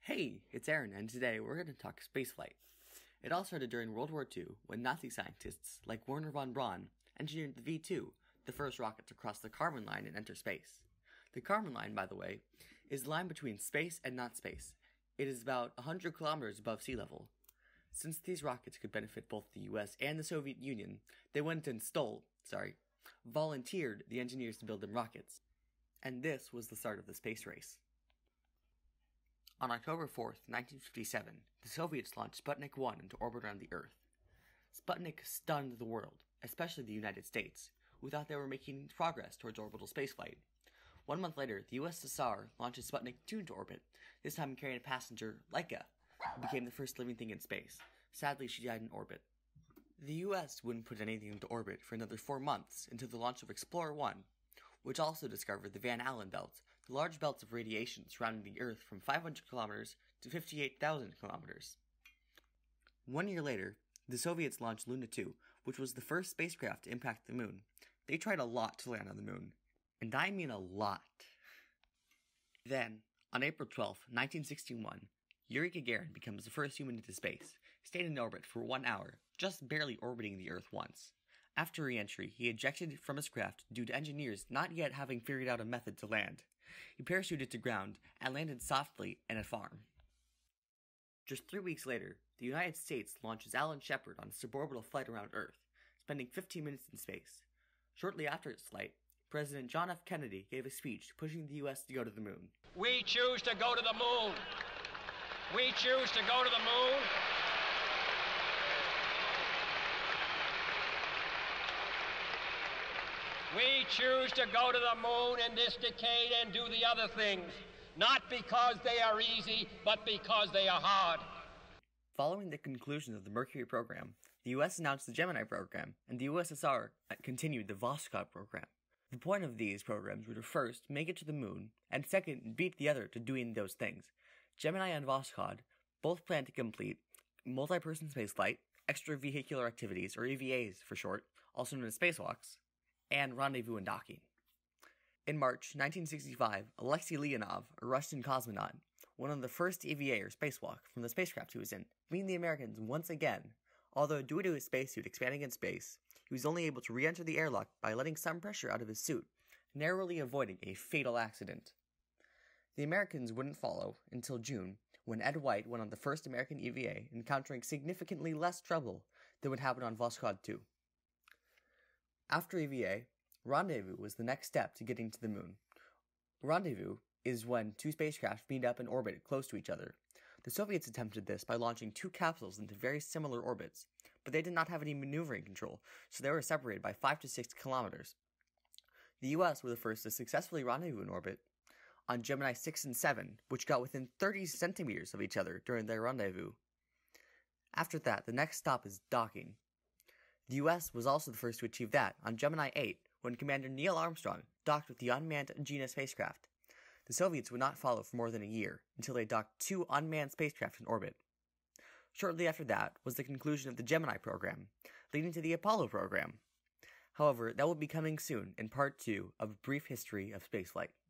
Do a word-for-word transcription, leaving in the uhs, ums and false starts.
Hey, it's Aaron, and today we're going to talk spaceflight. It all started during World War Two when Nazi scientists like Werner von Braun engineered the V two, the first rocket to cross the Kármán line and enter space. The Kármán line, by the way, is the line between space and not space. It is about one hundred kilometers above sea level. Since these rockets could benefit both the U S and the Soviet Union, they went and stole, sorry, volunteered the engineers to build them rockets. And this was the start of the space race. On October fourth, nineteen fifty-seven, the Soviets launched Sputnik one into orbit around the Earth. Sputnik stunned the world, especially the United States, who thought they were making progress towards orbital spaceflight. One month later, the U S S R launches Sputnik two into orbit, this time carrying a passenger, Laika, who became the first living thing in space. Sadly, she died in orbit. The U S wouldn't put anything into orbit for another four months until the launch of Explorer one, which also discovered the Van Allen belt, the large belts of radiation surrounding the Earth from five hundred kilometers to fifty-eight thousand kilometers. One year later, the Soviets launched Luna two, which was the first spacecraft to impact the moon. They tried a lot to land on the moon. And I mean a lot. Then, on April twelfth, nineteen sixty-one, Yuri Gagarin becomes the first human into space, stayed in orbit for one hour, just barely orbiting the Earth once. After re-entry, he ejected from his craft due to engineers not yet having figured out a method to land. He parachuted to ground and landed softly in a farm. Just three weeks later, the United States launches Alan Shepard on a suborbital flight around Earth, spending fifteen minutes in space. Shortly after its flight, President John F. Kennedy gave a speech pushing the U S to go to the moon. We choose to go to the moon. We choose to go to the moon. We choose to go to the moon in this decade and do the other things, not because they are easy, but because they are hard. Following the conclusion of the Mercury program, the U S announced the Gemini program, and the U S S R continued the Voskhod program. The point of these programs were to first make it to the moon, and second, beat the other to doing those things. Gemini and Voskhod both plan to complete multi-person spaceflight, extravehicular activities, or E V As for short, also known as Spacewalks, and rendezvous and docking. In March nineteen sixty-five, Alexei Leonov, a Russian cosmonaut, went on the first E V A or spacewalk from the spacecraft he was in, beating the Americans once again. Although due to his spacesuit expanding in space, he was only able to re-enter the airlock by letting some pressure out of his suit, narrowly avoiding a fatal accident. The Americans wouldn't follow until June, when Ed White went on the first American E V A, encountering significantly less trouble than would happen on Voskhod two. After E V A, Rendezvous was the next step to getting to the moon. Rendezvous is when two spacecraft meet up in orbit close to each other. The Soviets attempted this by launching two capsules into very similar orbits, but they did not have any maneuvering control, so they were separated by five to six kilometers. The U S were the first to successfully rendezvous in orbit on Gemini six and seven, which got within thirty centimeters of each other during their rendezvous. After that, the next stop is docking. The U S was also the first to achieve that on Gemini eight, when Commander Neil Armstrong docked with the unmanned Gina spacecraft. The Soviets would not follow for more than a year, until they docked two unmanned spacecraft in orbit. Shortly after that was the conclusion of the Gemini program, leading to the Apollo program. However, that will be coming soon in part two of a brief history of spaceflight.